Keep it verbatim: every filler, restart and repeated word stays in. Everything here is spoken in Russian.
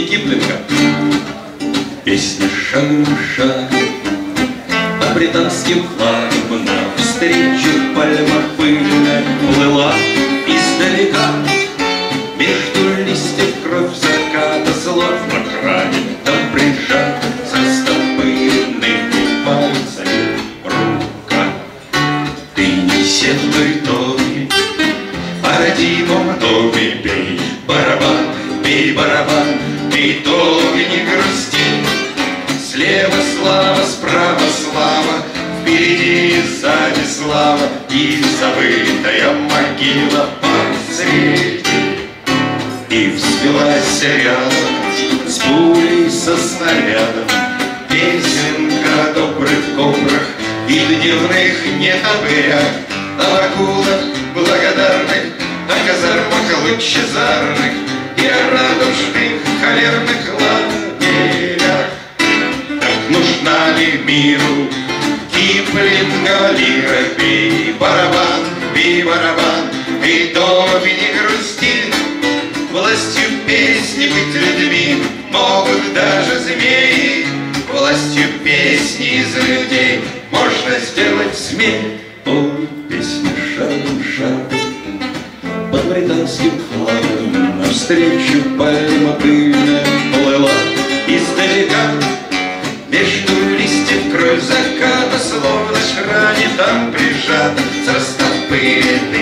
Рудни Киплинга. Песня шагом шагом под британским флагом навстречу пальма пыльная плыла издалека. Между листьев кровь заката, словно грани, там прижат с растопыренными пальцами рука. Ты не сетуй, Тони, о родимом доме бей барабан, бей барабан, ты, Тони, не грусти. Слева слава, справа слава, впереди и сзади слава, и забытая могила посреди. И взвелась рядом с пулей со снарядом песенка о добрых кобрах и дневных нетабырях, о акулах благодарных, о казармах лучезарных и о радужных холерных лагерях. Так нужна ли миру Киплинга лира? Бей барабан, бей барабан, и Тоби, не грусти. Властью песни быть людьми могут даже змеи. Властью песни из людей можно сделать змей. О, песня шагом шагом под британским флагом навстречу пальма пыльная плыла издалека. Между листьев кровь заката, словно шрани, там прижата с растопыренной